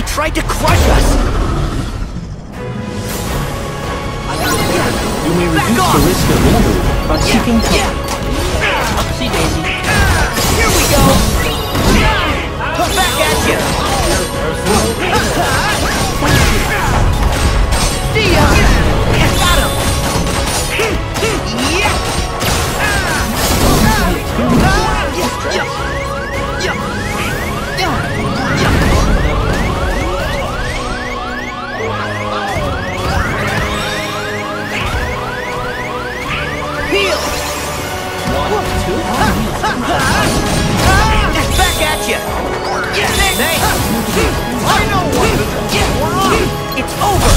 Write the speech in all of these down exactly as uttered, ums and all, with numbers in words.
tried to crush us! You may reduce the risk of injury by seeking cover. Upsy daisy. Here we go! Back at you! See ya! Got him! Yeah! Heal! One, two, back at you! Thanks! I know what! It's over!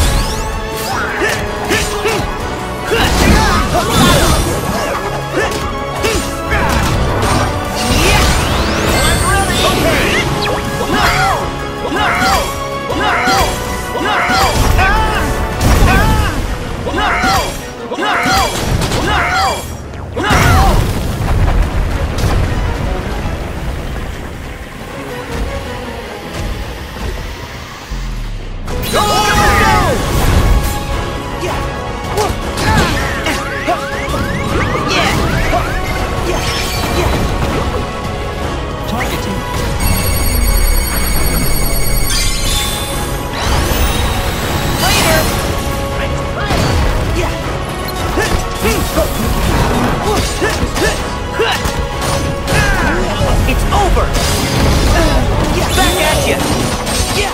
It's over! Back at you! There!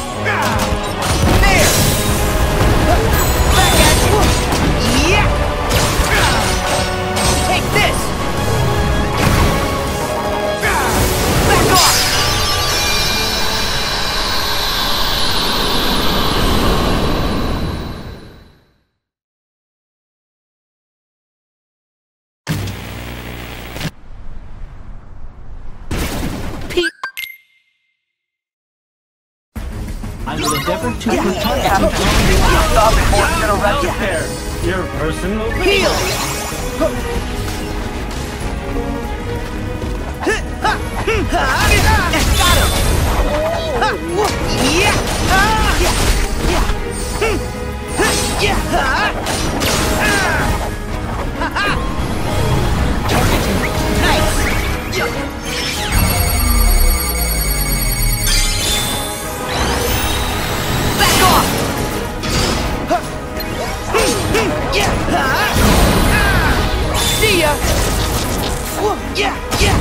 Back at you! Yeah! Take this! Back off! I will endeavor to protect you. Stop before it's gonna wreck your hair. Your personal Heal! Got him! Yeah! Nice! Back off! See ya! Yeah, yeah!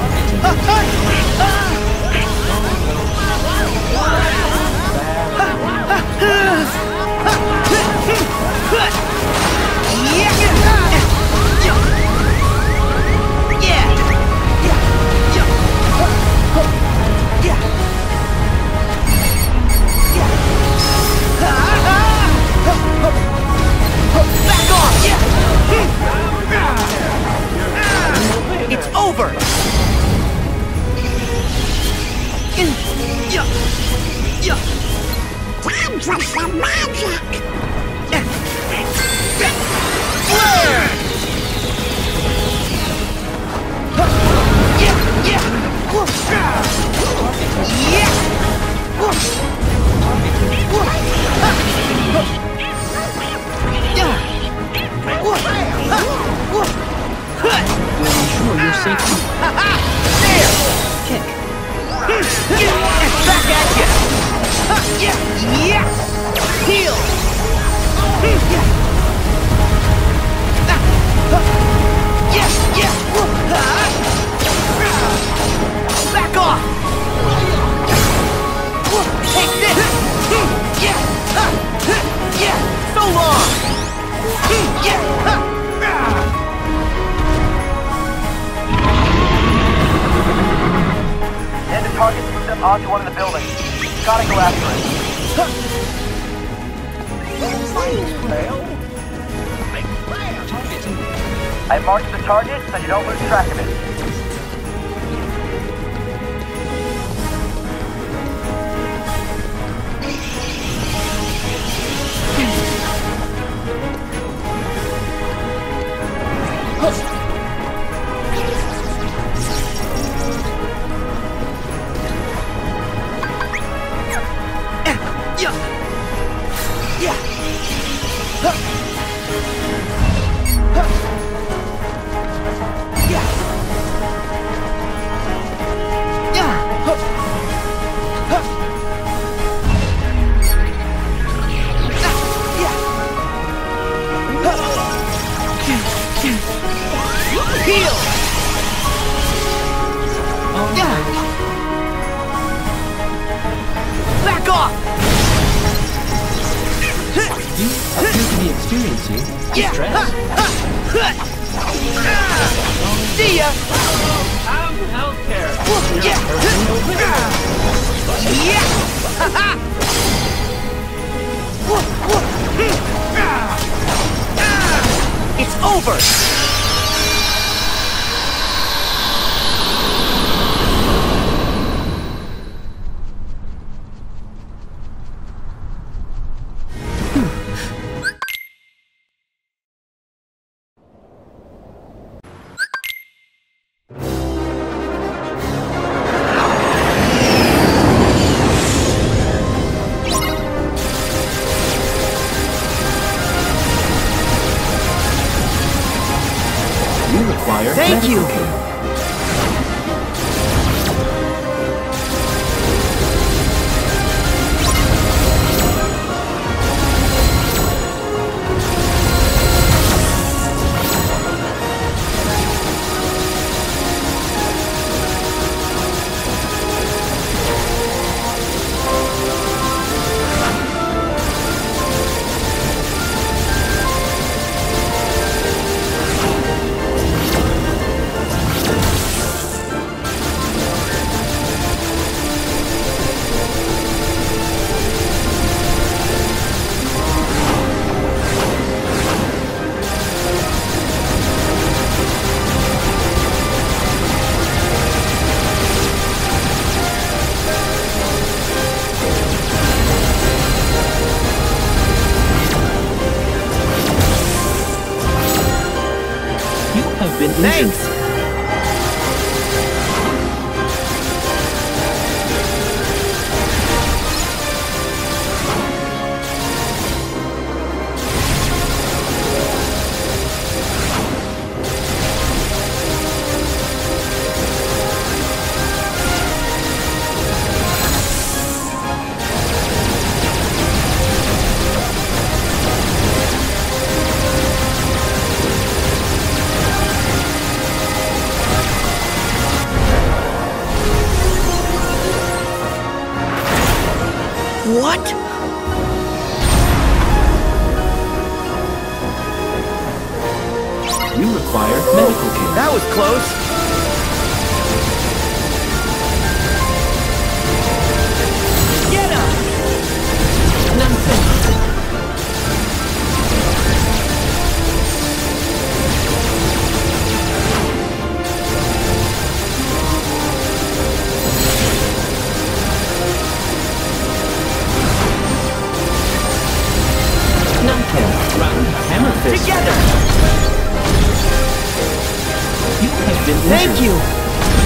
Back off! It's over! Time for some magic! ensure your safety. There! Kick. Back at you! Yeah! Heal! Back off! Take this! So long! And the target's moved up onto one of the buildings. Gotta go after it. I marked the target so you don't lose track of it. Heal! Oh, Yeah! Back off! you appear to be experiencing Yeah! distress. See ya! I'm healthcare. Yeah! Yeah! It's over! You require Thank you. medical care. Have been injured. Thanks! What? You require medical care. That was close! Get up! Nothing. Hammer fist. Together! You have been Thank injured. you!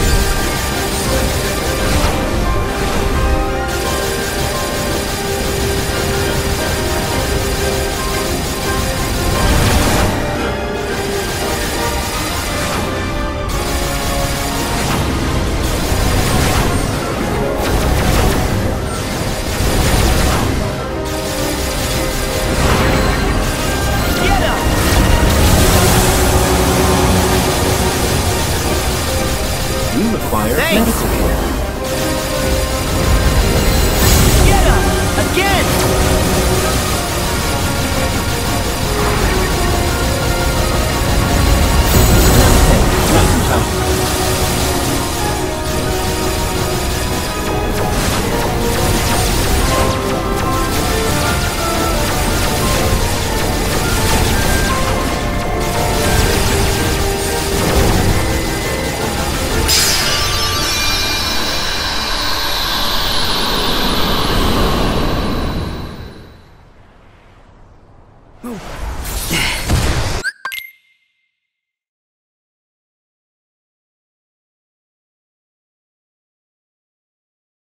You require Thanks. medical care. Get up! Again!